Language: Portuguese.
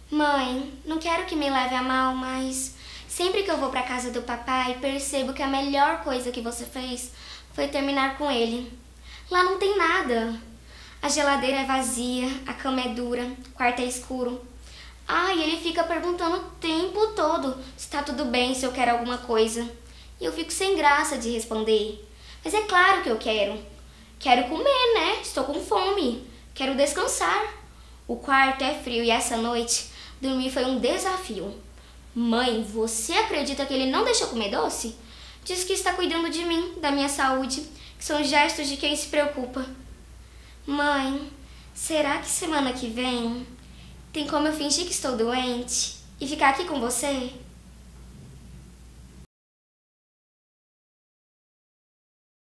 Mãe, não quero que me leve a mal, mas sempre que eu vou pra casa do papai, percebo que a melhor coisa que você fez foi terminar com ele. Lá não tem nada. A geladeira é vazia, a cama é dura, o quarto é escuro. E ele fica perguntando o tempo todo se tá tudo bem, se eu quero alguma coisa. E eu fico sem graça de responder. Mas é claro que eu quero. Quero comer, né? Estou com fome. Quero descansar. O quarto é frio e essa noite dormir foi um desafio. Mãe, você acredita que ele não deixa eu comer doce? Diz que está cuidando de mim, da minha saúde, que são gestos de quem se preocupa. Mãe, será que semana que vem tem como eu fingir que estou doente e ficar aqui com você?